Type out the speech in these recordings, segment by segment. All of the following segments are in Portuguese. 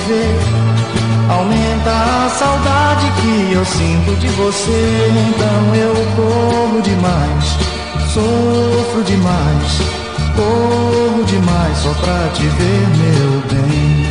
ver. Aumenta a saudade que eu sinto de você. Então eu corro demais, sofro demais, corro demais só pra te ver, meu bem.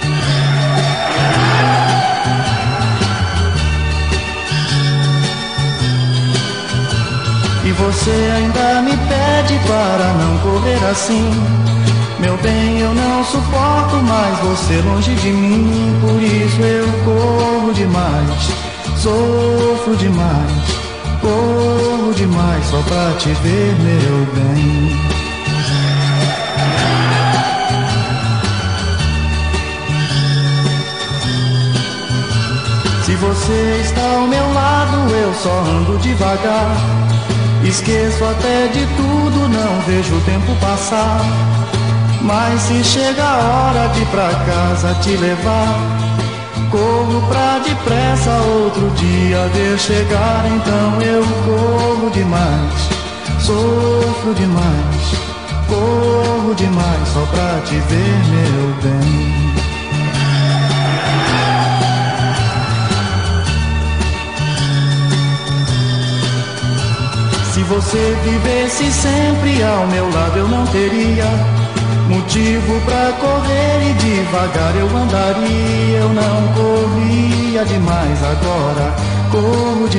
E você ainda me pede para não correr assim. Meu bem, eu não suporto mais você longe de mim. Por isso eu corro demais, sofro demais, corro demais só pra te ver, meu bem. Se você está ao meu lado, eu só ando devagar. Esqueço até de tudo, não vejo o tempo passar. Mas se chega a hora de ir pra casa te levar, corro pra depressa outro dia ver chegar. Então eu corro demais, sofro demais, corro demais só pra te ver, meu bem. Se você vivesse sempre ao meu lado, eu não teria motivo pra correr e devagar eu andaria. Eu não corria demais, agora corro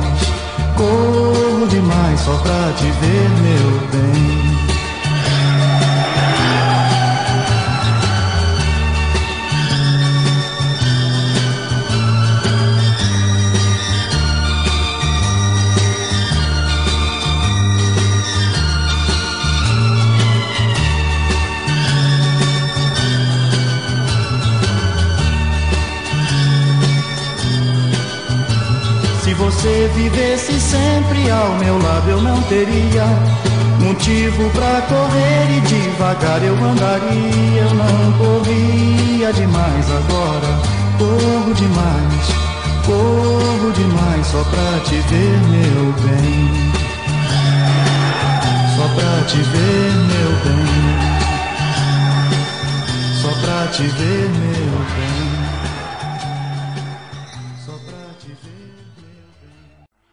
demais só pra te ver, meu bem. Se você vivesse sempre ao meu lado, eu não teria motivo pra correr e devagar eu andaria. Eu não corria demais, agora corro demais só pra te ver, meu bem. Só pra te ver, meu bem. Só pra te ver, meu bem. Só pra te ver, meu bem.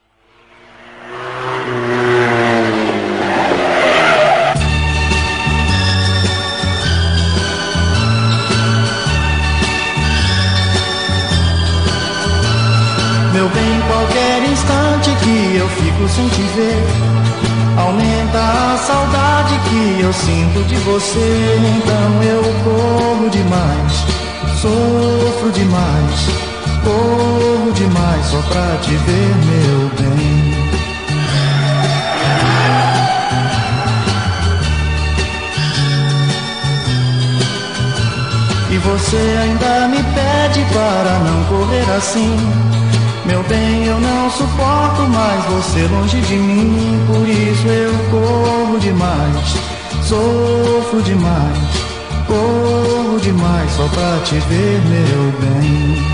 Meu bem, qualquer instante que eu fico sem te ver, aumenta a saudade que eu sinto de você. Então eu corro demais, sofro demais, corro demais só pra te ver, meu bem. E você ainda me pede para não correr assim. Meu bem, eu não suporto mais você longe de mim. Por isso eu corro demais, sofro demais, corro demais só pra te ver, meu bem.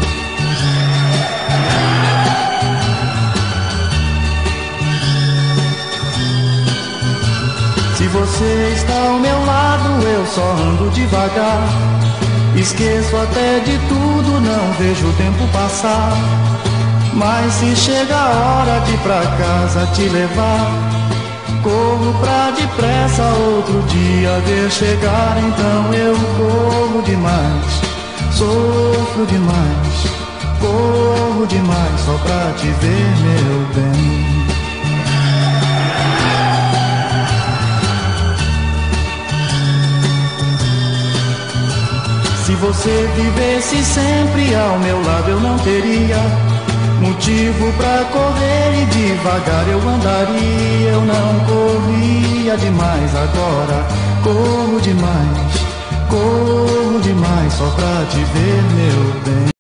Se você está ao meu lado, eu só ando devagar. Esqueço até de tudo, não vejo o tempo passar. Mas se chega a hora de ir pra casa te levar, corro pra depressa outro dia ver chegar. Então eu corro demais, sofro demais, corro demais só pra te ver, meu bem. Se você vivesse sempre ao meu lado, eu não teria motivo pra correr e devagar eu andaria. Eu não corria demais, agora corro demais só pra te ver, meu bem.